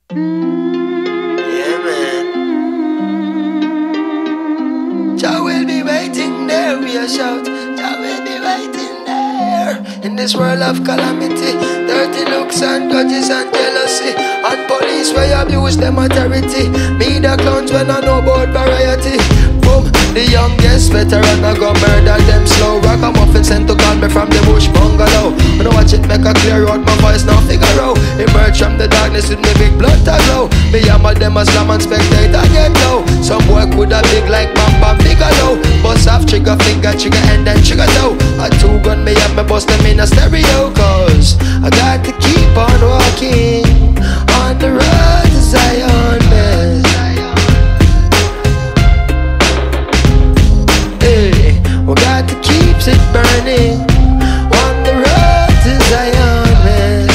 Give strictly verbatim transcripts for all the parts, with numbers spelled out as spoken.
Yeah, man. Jah will be waiting there, we a shout. Jah will be waiting there. In this world of calamity, dirty looks and grudges and jealousy, and police where abuse them authority. Me the clowns when I know about variety. Boom, the youngest veteran I go murder them slow. Ragamuffin sent to call me from the bush bungalow. When I watch it make a clear out, my voice now figure out. Emerge from the darkness with me big blood to glow. Me hammer them as slam and spectate and get low. Some boy coulda big like Bam Bam Bigelow. Bust off trigger finger, trigger and then trigger toe. A two gun me up, me bust them in a stereo. Cause I got to keep on walking on the road to Zion, man. Hey, we got to keep it burning on the road to Zion, man.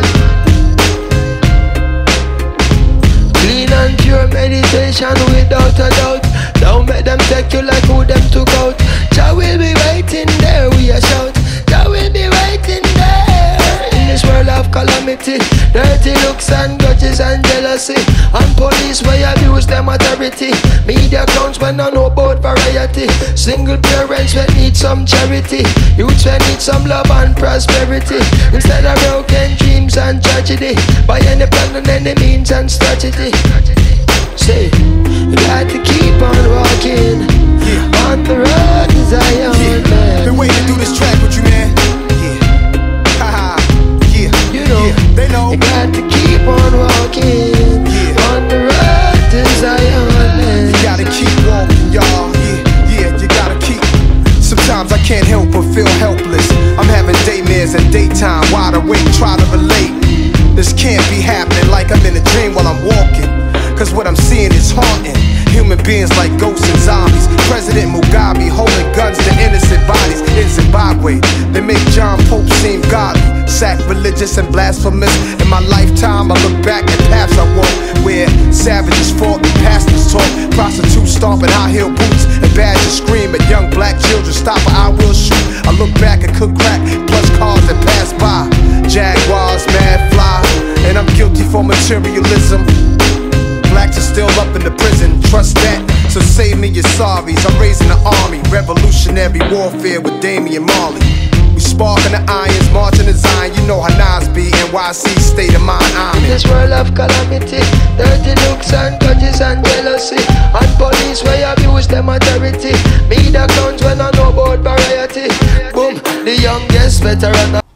Clean and pure meditation without a doubt. Don't make them take you like who them took out. Jah will be waiting there, we a shout. Jah will be waiting there. In this world of calamity, dirty looks and grudges and jealousy, and police where abuse them authority. Media clowns when I know about variety. Single parents when need some charity. Youths when need some love and prosperity. Instead of broken dreams and tragedy, by any plan and any means and strategy. Say, you got to keep on walking, yeah, on the road to Zion, yeah, man. Been waiting to do this track with you, man. Yeah, haha, yeah, you know, yeah, they know. You got to keep on walking, yeah, on the road to Zion, man. You gotta keep walking, y'all. Yeah, yeah, you gotta keep. Sometimes I can't help but feel helpless. I'm having daymares and daytime, wide awake, try to relate. This can't be happening like I'm in a dream while I'm walking. Cause what I'm seeing is haunting. Human beings like ghosts and zombies. President Mugabe holding guns to innocent bodies in Zimbabwe. They make John Pope seem godly, sacrilegious and blasphemous. In my lifetime I look back at paths I walked, where savages fought and pastors taught. Prostitutes stomping high heel boots and badgers scream at young black children. Stop or I will shoot. I look back and cook crack, plus cars that pass by. Jaguars, mad fly, and I'm guilty for materialism. Blacks are still up in the prison, trust that. So save me your sorries. I'm raising an army, revolutionary warfare with Damian Marley. We sparking the irons, marching the Zion. You know how Nas be, N Y C state of mind. I'm in this world of calamity, dirty looks and grudges and jealousy, and police where abuse them authority. Me the clowns when I know about variety. Boom, the youngest veteran.